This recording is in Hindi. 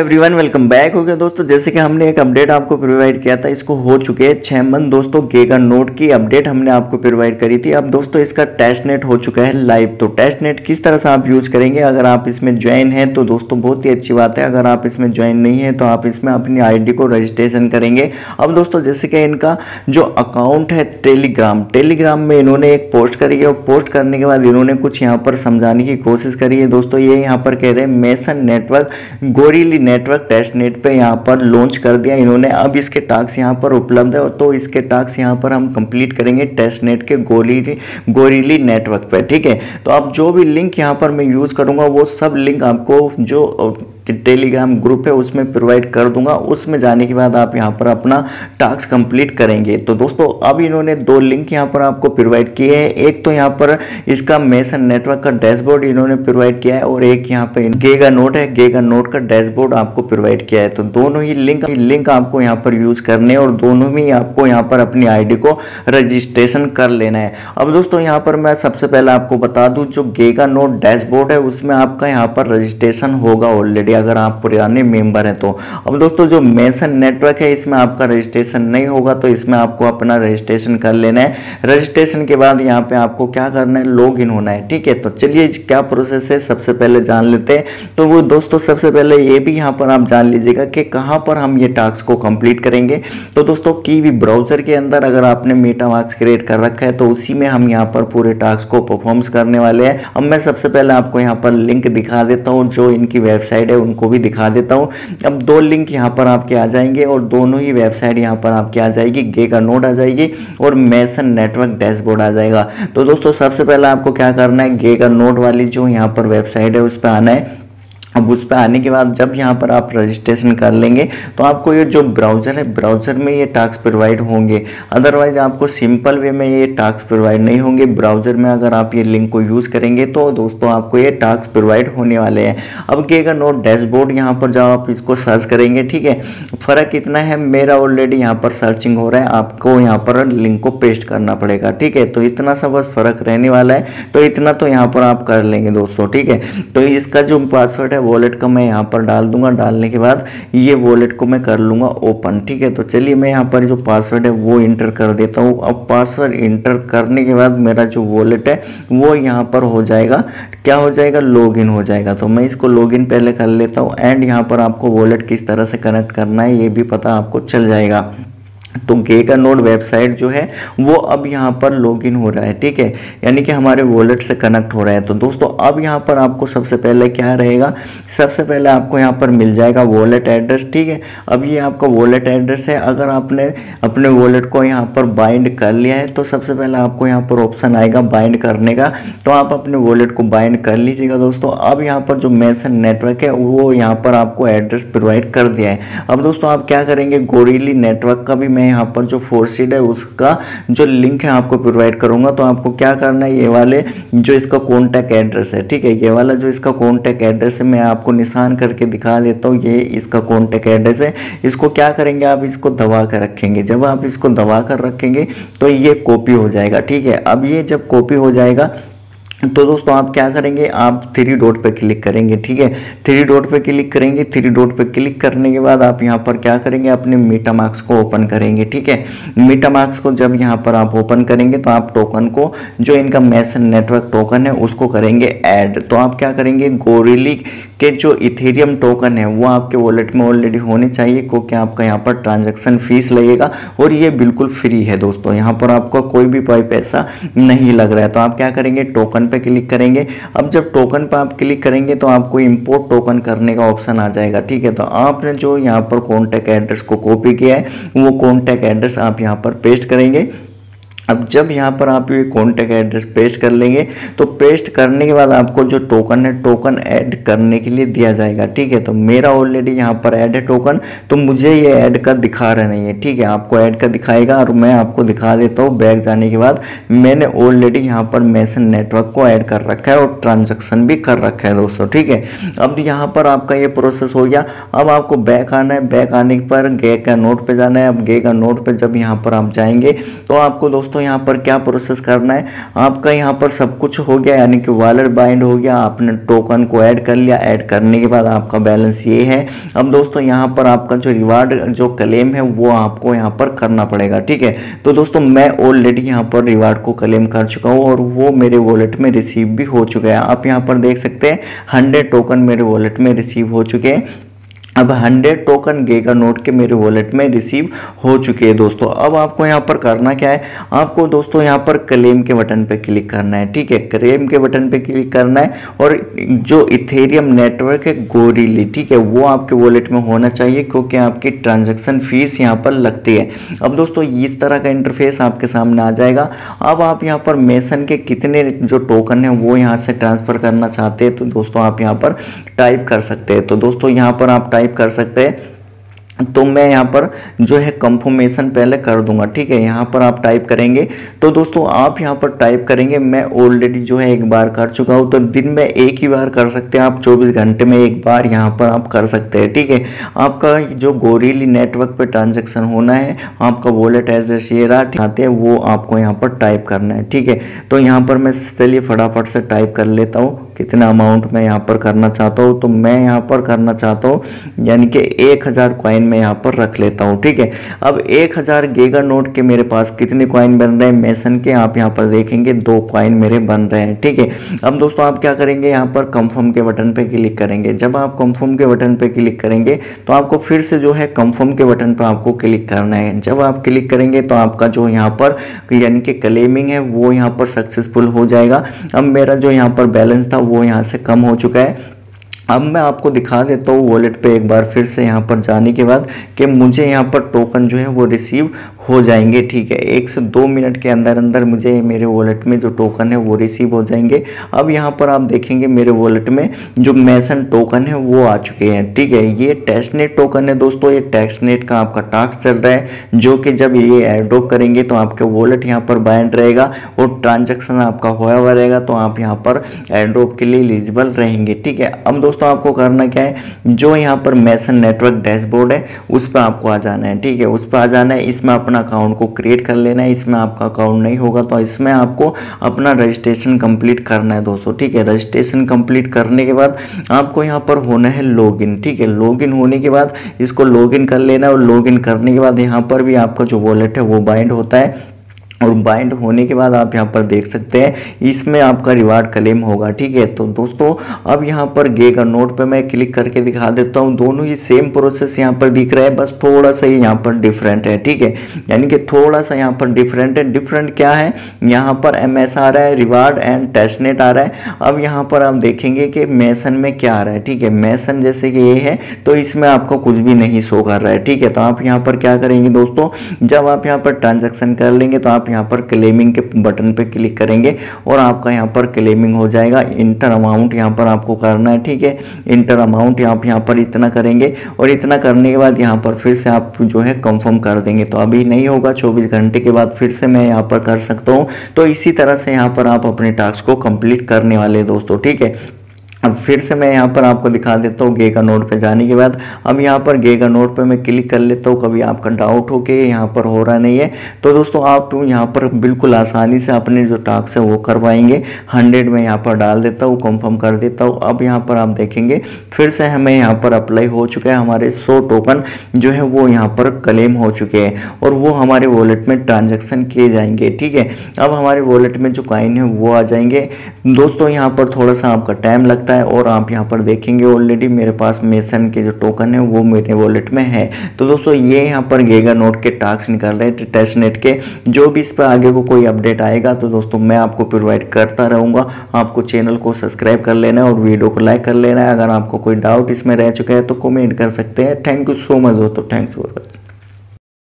एवरीवन वेलकम बैक हो गया दोस्तों। जैसे कि हमने एक अपडेट आपको प्रोवाइड किया था, इसको हो चुके हैं 6 मंथ दोस्तों। गीगा नोड की अपडेट हमने आपको प्रोवाइड करी थी। अब दोस्तों इसका टेस्ट नेट हो चुका है लाइव। तो टेस्ट नेट किस तरह से आप यूज करेंगे, अगर आप इसमें ज्वाइन हैं तो दोस्तों बहुत ही अच्छी बात है। अगर आप इसमें ज्वाइन नहीं है तो आप इसमें अपनी आईडी को रजिस्ट्रेशन करेंगे। अब दोस्तों जैसे कि इनका जो अकाउंट है टेलीग्राम में इन्होंने एक पोस्ट करी है, और पोस्ट करने के बाद इन्होंने कुछ यहाँ पर समझाने की कोशिश करी है दोस्तों। ये यहाँ पर कह रहे हैं मेसन नेटवर्क गोरिल्ली नेटवर्क टेस्ट नेट पे यहाँ पर लॉन्च कर दिया इन्होंने। अब इसके टास्क यहाँ पर उपलब्ध है, तो इसके टास्क यहाँ पर हम कंप्लीट करेंगे टेस्ट नेट के गोरिल्ली नेटवर्क पे। ठीक है, तो अब जो भी लिंक यहाँ पर मैं यूज़ करूँगा वो सब लिंक आपको जो टेलीग्राम ग्रुप है उसमें प्रोवाइड कर दूंगा। उसमें जाने के बाद आप यहाँ पर अपना टास्क कंप्लीट करेंगे। तो दोस्तों अब इन्होंने 2 लिंक यहाँ पर आपको प्रोवाइड किए हैं। एक तो यहाँ पर इसका मेसन नेटवर्क का डैशबोर्ड इन्होंने प्रोवाइड किया है, और एक यहाँ पे गीगा नोड है, गीगा नोड का डैशबोर्ड आपको प्रोवाइड किया है। तो दोनों ही लिंक आपको यहाँ पर यूज करने, और दोनों में आपको यहाँ पर अपनी आईडी को रजिस्ट्रेशन कर लेना है। अब दोस्तों यहाँ पर मैं सबसे पहले आपको बता दूं, जो गीगा नोड डैशबोर्ड है उसमें आपका यहाँ पर रजिस्ट्रेशन होगा ऑलरेडी, अगर आप पुराने मेंबर हैं तो। अब दोस्तों जो मेसन नेटवर्क है इसमें आपका रजिस्ट्रेशन नहीं होगा, तो इसमें आपको अपना रजिस्ट्रेशन कर लेना है। रजिस्ट्रेशन के बाद यहाँ पे आपको क्या करना है, लॉग इन होना है। ठीक है, तो चलिए क्या प्रोसेस है सबसे पहले जान लेते हैं। तो वो दोस्तों सबसे पहले ये भी यहाँ पर आप जान लीजिएगा कि कहाँ पर हम ये टास्क को कंप्लीट करेंगे। तो दोस्तों कीवी ब्राउजर के अंदर अगर आपने मेटामास्क क्रिएट कर रखा है तो उसी में हम यहाँ पर पूरे टास्क को परफॉर्म करने वाले हैं। अब मैं सबसे पहले आपको यहाँ पर लिंक दिखा देता हूँ, जो इनकी वेबसाइट है उनको भी दिखा देता हूँ। अब 2 लिंक यहाँ पर आपके आ जाएंगे, और दोनों ही वेबसाइट यहाँ पर आपके आ जाएगी। गीगा नोड आ जाएगी और मेसन नेटवर्क डैशबोर्ड आ जाएगा। तो दोस्तों सबसे पहले आपको क्या करना है, गीगा नोड वाली जो यहाँ पर वेबसाइट है उस पर आना है। अब उस पर आने के बाद जब यहाँ पर आप रजिस्ट्रेशन कर लेंगे तो आपको ये जो ब्राउज़र है, ब्राउज़र में ये टास्क प्रोवाइड होंगे। अदरवाइज आपको सिंपल वे में ये टास्क प्रोवाइड नहीं होंगे। ब्राउज़र में अगर आप ये लिंक को यूज़ करेंगे तो दोस्तों आपको ये टास्क प्रोवाइड होने वाले हैं। अब गीगा नोड डैशबोर्ड यहाँ पर जब आप इसको सर्च करेंगे, ठीक है, फ़र्क इतना है, मेरा ऑलरेडी यहाँ पर सर्चिंग हो रहा है, आपको यहाँ पर लिंक को पेस्ट करना पड़ेगा। ठीक है, तो इतना सा बस फ़र्क रहने वाला है, तो इतना तो यहाँ पर आप कर लेंगे दोस्तों। ठीक है, तो इसका जो पासवर्ड है वॉलेट का मैं यहाँ पर डाल दूंगा। डालने के बाद ये वॉलेट को मैं कर लूँगा ओपन। ठीक है, तो चलिए मैं यहाँ पर जो पासवर्ड है वो इंटर कर देता हूँ। अब पासवर्ड इंटर करने के बाद मेरा जो वॉलेट है वो यहाँ पर हो जाएगा, क्या हो जाएगा, लॉगिन हो जाएगा। तो मैं इसको लॉगिन पहले कर लेता हूँ, एंड यहाँ पर आपको वॉलेट किस तरह से कनेक्ट करना है ये भी पता आपको चल जाएगा। तो गीगा नोड वेबसाइट जो है वो अब यहाँ पर लॉगिन हो रहा है। ठीक है, यानी कि हमारे वॉलेट से कनेक्ट हो रहा है। तो दोस्तों अब यहाँ पर आपको सबसे पहले क्या रहेगा, सबसे पहले आपको यहाँ पर मिल जाएगा वॉलेट एड्रेस। ठीक है, अब ये आपका वॉलेट एड्रेस है। अगर आपने अपने वॉलेट को यहाँ पर बाइंड कर लिया है तो सबसे पहले आपको यहाँ पर ऑप्शन आएगा बाइंड करने का, तो आप अपने वॉलेट को बाइंड कर लीजिएगा दोस्तों। अब यहाँ पर जो मेसन नेटवर्क है वो यहाँ पर आपको एड्रेस प्रोवाइड कर दिया है। अब दोस्तों आप क्या करेंगे, गोरिल्ली नेटवर्क का भी मैं यहाँ पर जो फोरसीड है उसका जो लिंक है आपको प्रोवाइड करूंगा। तो आपको क्या करना है, ये वाले जो इसका कॉन्टैक्ट एड्रेस है, ठीक है, ये वाला जो इसका कॉन्टैक्ट एड्रेस है मैं आपको निशान करके दिखा देता हूँ। ये इसका कॉन्टैक्ट एड्रेस है। इसको क्या करेंगे, आप इसको दबा कर रखेंगे। जब आप इसको दबा कर रखेंगे तो ये कॉपी हो जाएगा। ठीक है, अब ये जब कॉपी हो जाएगा तो दोस्तों आप क्या करेंगे, आप 3 डॉट पे क्लिक करेंगे। ठीक है, 3 डॉट पे क्लिक करेंगे। 3 डॉट पे क्लिक करने के बाद आप यहाँ पर क्या करेंगे, अपने मेटामास्क को ओपन करेंगे। ठीक है, मेटामास्क को जब यहाँ पर आप ओपन करेंगे तो आप टोकन को, जो इनका मेसन नेटवर्क टोकन है उसको करेंगे ऐड। तो आप क्या करेंगे, गोरिल्ली के जो इथेरियम टोकन है वो आपके वॉलेट में ऑलरेडी होने चाहिए, क्योंकि आपका यहाँ पर ट्रांजैक्शन फीस लगेगा, और ये बिल्कुल फ्री है दोस्तों। यहाँ पर आपका कोई भी पैसा नहीं लग रहा है। तो आप क्या करेंगे, टोकन पे क्लिक करेंगे। अब जब टोकन पे आप क्लिक करेंगे तो आपको इंपोर्ट टोकन करने का ऑप्शन आ जाएगा। ठीक है, तो आपने जो यहाँ पर कॉन्टैक्ट एड्रेस को कॉपी किया है वो कॉन्टैक्ट एड्रेस आप यहाँ पर पेस्ट करेंगे। अब जब यहाँ पर आप ये कॉन्टैक्ट एड्रेस पेस्ट कर लेंगे तो पेस्ट करने के बाद आपको जो टोकन है, टोकन ऐड करने के लिए दिया जाएगा। ठीक है, तो मेरा ऑलरेडी यहाँ पर ऐड है टोकन, तो मुझे ये ऐड का दिखा रहा नहीं है। ठीक है, आपको ऐड का दिखाएगा, और मैं आपको दिखा देता हूँ। बैक जाने के बाद मैंने ऑलरेडी यहाँ पर मेसन नेटवर्क को ऐड कर रखा है और ट्रांजेक्शन भी कर रखा है दोस्तों। ठीक है, अब यहाँ पर आपका ये प्रोसेस हो गया। अब आपको बैक आना है। बैक आने पर गीगा नोड पे जाना है। अब गीगा नोड पे जब यहाँ पर आप जाएंगे तो आपको दोस्तों दोस्तों यहाँ पर क्या प्रोसेस करना है, आपका यहाँ पर सब कुछ हो गया, यानी कि वॉलेट बाइंड हो गया, आपने टोकन को ऐड कर लिया, ऐड करने के बाद आपका बैलेंस ये है। अब दोस्तों यहाँ पर आपका जो रिवार्ड जो क्लेम है वो आपको यहाँ पर करना पड़ेगा, ठीक है। तो दोस्तों मैं ऑलरेडी यहाँ पर रिवार्ड को क्लेम कर चुका हूँ और वो मेरे वॉलेट में रिसीव भी हो चुका है। आप यहाँ पर देख सकते हैं 100 टोकन मेरे वॉलेट में रिसीव हो चुके हैं। अब 100 टोकन गेगा नोट के मेरे वॉलेट में रिसीव हो चुके हैं दोस्तों। अब आपको यहाँ पर करना क्या है, आपको दोस्तों यहाँ पर क्लेम के बटन पे क्लिक करना है, ठीक है। क्लेम के बटन पे क्लिक करना है और जो इथेरियम नेटवर्क है गोरिल्ली, ठीक है, वो आपके वॉलेट में होना चाहिए क्योंकि आपकी ट्रांजैक्शन फीस यहाँ पर लगती है। अब दोस्तों इस तरह का इंटरफेस आपके सामने आ जाएगा। अब आप यहाँ पर मेसन के कितने जो टोकन है वो यहाँ से ट्रांसफ़र करना चाहते हैं तो दोस्तों आप यहाँ पर टाइप कर सकते हैं। तो दोस्तों यहाँ पर आप टाइप कर सकते हैं, तो मैं यहाँ पर जो है कंफर्मेशन पहले कर दूंगा, ठीक है। यहाँ पर आप टाइप करेंगे तो दोस्तों आप यहाँ पर टाइप करेंगे, मैं ऑलरेडी जो है एक बार कर चुका हूँ, तो दिन में एक ही बार कर सकते हैं आप, 24 घंटे में एक बार यहाँ पर आप कर सकते हैं, ठीक है। आपका जो गोरिल्ली नेटवर्क पे ट्रांजैक्शन होना है, आपका वॉलेट एड्रेस ये रहा आते हैं वो आपको यहाँ पर टाइप करना है, ठीक है। तो यहाँ पर मैं चलिए फटाफट से टाइप कर लेता हूँ कितना अमाउंट मैं यहाँ पर करना चाहता हूँ। तो मैं यहाँ पर करना चाहता हूँ यानी कि 1000 कॉइन मैं यहाँ पर रख लेता हूँ, ठीक है। अब 1000 गेगा नोट के मेरे पास कितने कॉइन बन रहे हैं मेसन के, आप यहाँ पर देखेंगे 2 कॉइन मेरे बन रहे हैं, ठीक है। अब दोस्तों आप क्या करेंगे, यहाँ पर कंफर्म के बटन पे क्लिक करेंगे। जब आप कंफर्म के बटन पे क्लिक करेंगे तो आपको फिर से जो है कंफर्म के बटन पर आपको क्लिक करना है। जब आप क्लिक करेंगे तो आपका जो यहाँ पर यानी कि क्लेमिंग है वो यहाँ पर सक्सेसफुल हो जाएगा। अब मेरा जो यहाँ पर बैलेंस था वो यहाँ से कम हो चुका है। अब मैं आपको दिखा देता हूँ वॉलेट पे एक बार फिर से यहाँ पर जाने के बाद कि मुझे यहाँ पर टोकन जो है वो रिसीव हो जाएंगे, ठीक है। 1 से 2 मिनट के अंदर अंदर मुझे मेरे वॉलेट में जो टोकन है वो रिसीव हो जाएंगे। अब यहाँ पर आप देखेंगे मेरे वॉलेट में जो मेसन टोकन है वो आ चुके हैं, ठीक है। ये टेस्टनेट टोकन है दोस्तों, ये टेस्टनेट का आपका टास्क चल रहा है जो कि जब ये एयरड्रॉप करेंगे तो आपके वॉलेट यहाँ पर बाइंड रहेगा और ट्रांजेक्शन आपका होया हुआ रहेगा, तो आप यहाँ पर एयरड्रॉप के लिए एलिजिबल रहेंगे, ठीक है। अब दोस्तों आपको करना क्या है, जो यहाँ पर मेसन नेटवर्क डैशबोर्ड है उस पर आपको आ जाना है, ठीक है। उस पर आ जाना है, इसमें अपना अकाउंट को क्रिएट कर लेना है। इसमें आपका अकाउंट नहीं होगा तो इसमें आपको अपना रजिस्ट्रेशन कंप्लीट करना है दोस्तों, ठीक है। रजिस्ट्रेशन कंप्लीट करने के बाद आपको यहाँ पर होना है लॉगिन, ठीक है। लॉगिन होने के बाद इसको लॉगिन कर लेना है और लॉगिन करने के बाद यहाँ पर भी आपका जो वॉलेट है वो बाइंड होता है और बाइंड होने के बाद आप यहाँ पर देख सकते हैं इसमें आपका रिवार्ड क्लेम होगा, ठीक है। तो दोस्तों अब यहाँ पर गेगा नोट पे मैं क्लिक करके दिखा देता हूँ, दोनों ही सेम प्रोसेस यहाँ पर दिख रहा है, बस थोड़ा सा ही यहाँ पर डिफरेंट है, ठीक है। यानी कि थोड़ा सा यहाँ पर डिफरेंट है। डिफरेंट क्या है, यहाँ पर MS आ रहा है, रिवार्ड एंड टेस्टनेट आ रहा है। अब यहाँ पर आप देखेंगे कि मेसन में क्या आ रहा है, ठीक है। मेसन जैसे कि ये है तो इसमें आपको कुछ भी नहीं शो कर रहा है, ठीक है। तो आप यहाँ पर क्या करेंगे दोस्तों, जब आप यहाँ पर ट्रांजेक्शन कर लेंगे तो आप यहाँ पर क्लेमिंग के बटन पे क्लिक करेंगे और आपका यहाँ पर क्लेमिंग हो जाएगा। इंटर अमाउंट यहाँ पर आपको करना है, ठीक है। इंटर अमाउंट आप यहाँ पर इतना करेंगे और इतना करने के बाद यहाँ पर फिर से आप जो है कंफर्म कर देंगे। तो अभी नहीं होगा, 24 घंटे के बाद फिर से मैं यहाँ पर कर सकता हूँ। तो इसी तरह से यहाँ पर आप अपने टास्क को कंप्लीट करने वाले दोस्तों, ठीक है। अब फिर से मैं यहाँ पर आपको दिखा देता हूँ गेगा नोट पे जाने के बाद। अब यहाँ पर गेगा नोट पे मैं क्लिक कर लेता हूँ, कभी आपका डाउट हो कि यहाँ पर हो रहा नहीं है तो दोस्तों आप यहाँ पर बिल्कुल आसानी से अपने जो टास्क है वो करवाएंगे। 100 में यहाँ पर डाल देता हूँ, कंफर्म कर देता हूँ। अब यहाँ पर आप देखेंगे फिर से हमें यहाँ पर अप्लाई हो चुका है, हमारे 100 टोकन जो है वो यहाँ पर क्लेम हो चुके हैं और वो हमारे वॉलेट में ट्रांजेक्शन किए जाएंगे, ठीक है। अब हमारे वॉलेट में जो कॉइन है वो आ जाएंगे दोस्तों। यहाँ पर थोड़ा सा आपका टाइम लगता है और आप यहाँ पर देखेंगे ऑलरेडी मेरे पास मेसन के जो टोकन है वो मेरे वॉलेट में है। तो दोस्तों ये यहाँ पर गेगा नोट के टास्क निकाल रहे हैं टेस्टनेट के। जो भी इस पर आगे को कोई अपडेट आएगा तो दोस्तों मैं आपको प्रोवाइड करता रहूँगा। आपको चैनल को सब्सक्राइब कर लेना है और वीडियो को लाइक कर लेना है। अगर आपको कोई डाउट इसमें रह चुका है तो कमेंट कर सकते हैं। थैंक यू सो मच दोस्तों, थैंक्स फॉर वॉचिंग।